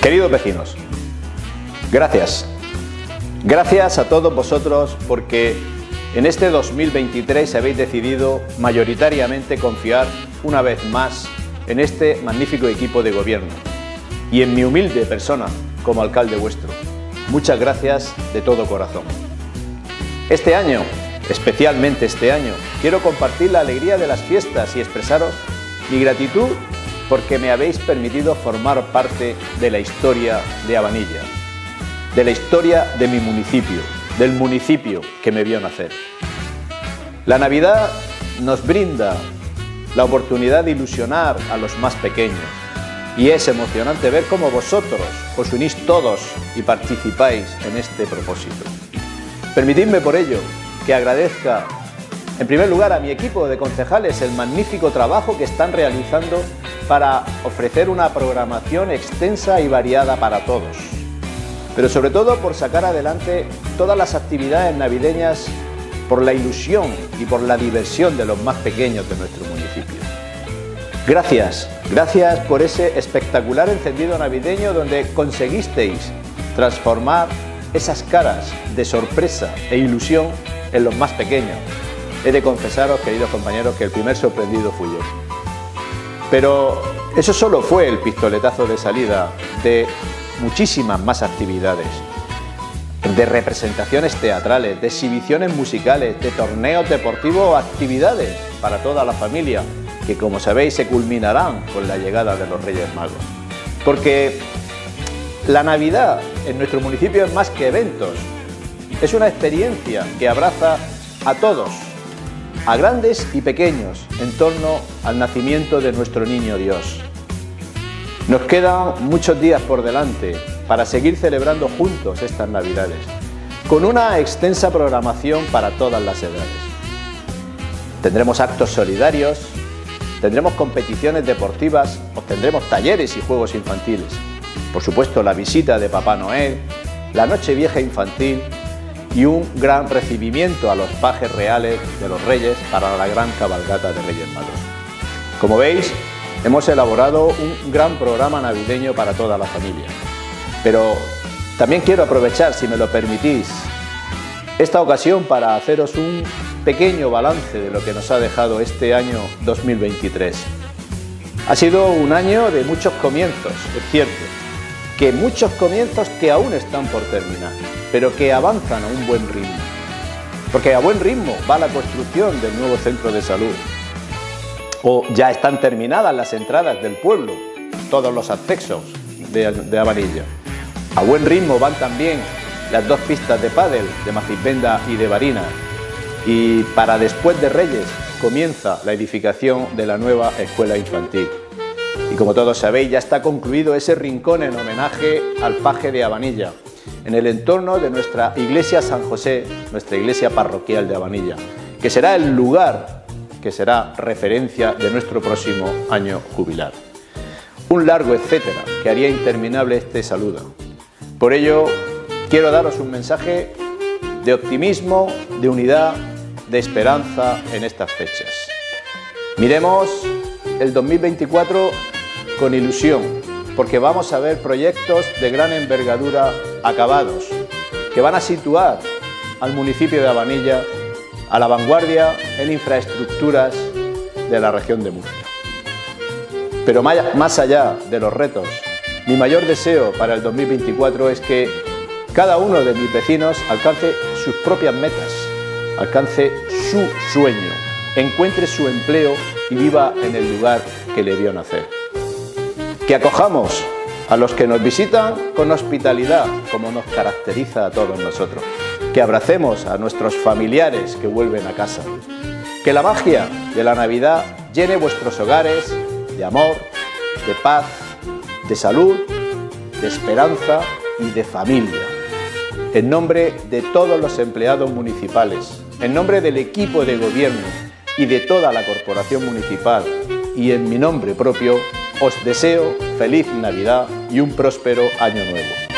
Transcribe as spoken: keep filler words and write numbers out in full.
Queridos vecinos, gracias. Gracias a todos vosotros porque en este dos mil veintitrés habéis decidido mayoritariamente confiar una vez más en este magnífico equipo de gobierno y en mi humilde persona como alcalde vuestro. Muchas gracias de todo corazón. Este año, especialmente este año, quiero compartir la alegría de las fiestas y expresaros mi gratitud porque me habéis permitido formar parte de la historia de Abanilla, de la historia de mi municipio, del municipio que me vio nacer. La Navidad nos brinda la oportunidad de ilusionar a los más pequeños y es emocionante ver cómo vosotros os unís todos y participáis en este propósito. Permitidme por ello que agradezca en primer lugar a mi equipo de concejales el magnífico trabajo que están realizando para ofrecer una programación extensa y variada para todos, pero sobre todo por sacar adelante todas las actividades navideñas por la ilusión y por la diversión de los más pequeños de nuestro municipio. Gracias, gracias por ese espectacular encendido navideño donde conseguisteis transformar esas caras de sorpresa e ilusión en los más pequeños. He de confesaros, queridos compañeros, que el primer sorprendido fui yo. Pero eso solo fue el pistoletazo de salida de muchísimas más actividades, de representaciones teatrales, de exhibiciones musicales, de torneos deportivos o actividades para toda la familia, que como sabéis se culminarán con la llegada de los Reyes Magos. Porque la Navidad en nuestro municipio es más que eventos, es una experiencia que abraza a todos, a grandes y pequeños, en torno al nacimiento de nuestro niño Dios. Nos quedan muchos días por delante para seguir celebrando juntos estas Navidades, con una extensa programación para todas las edades. Tendremos actos solidarios, tendremos competiciones deportivas, tendremos talleres y juegos infantiles. Por supuesto, la visita de Papá Noel, la Nochevieja infantil y un gran recibimiento a los pajes reales de los Reyes para la gran cabalgata de Reyes Magos. Como veis, hemos elaborado un gran programa navideño para toda la familia. Pero también quiero aprovechar, si me lo permitís, esta ocasión para haceros un pequeño balance de lo que nos ha dejado este año dos mil veintitrés. Ha sido un año de muchos comienzos, es cierto, que muchos comienzos que aún están por terminar, pero que avanzan a un buen ritmo. Porque a buen ritmo va la construcción del nuevo centro de salud. O ya están terminadas las entradas del pueblo, todos los accesos de, de Abanilla. A buen ritmo van también las dos pistas de pádel de Macizbenda y de Barina. Y para después de Reyes comienza la edificación de la nueva escuela infantil. Y como todos sabéis, ya está concluido ese rincón en homenaje al paje de Abanilla, en el entorno de nuestra iglesia San José, nuestra iglesia parroquial de Abanilla, que será el lugar que será referencia de nuestro próximo año jubilar. Un largo etcétera que haría interminable este saludo. Por ello, quiero daros un mensaje de optimismo, de unidad, de esperanza en estas fechas. Miremos el dos mil veinticuatro con ilusión, porque vamos a ver proyectos de gran envergadura acabados, que van a situar al municipio de Abanilla a la vanguardia en infraestructuras de la región de Murcia. Pero más allá de los retos, mi mayor deseo para el dos mil veinticuatro es que cada uno de mis vecinos alcance sus propias metas, alcance su sueño, encuentre su empleo y viva en el lugar que le vio nacer. Que acojamos a los que nos visitan con hospitalidad, como nos caracteriza a todos nosotros. Que abracemos a nuestros familiares que vuelven a casa. Que la magia de la Navidad llene vuestros hogares de amor, de paz, de salud, de esperanza y de familia. En nombre de todos los empleados municipales, en nombre del equipo de gobierno y de toda la corporación municipal y en mi nombre propio, os deseo feliz Navidad y un próspero año nuevo.